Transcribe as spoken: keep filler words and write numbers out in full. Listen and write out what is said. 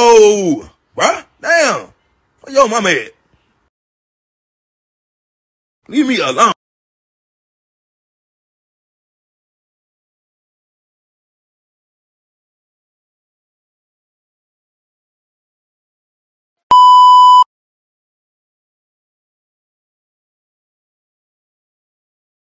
No, bruh. Damn. Where your mama at? Leave me alone.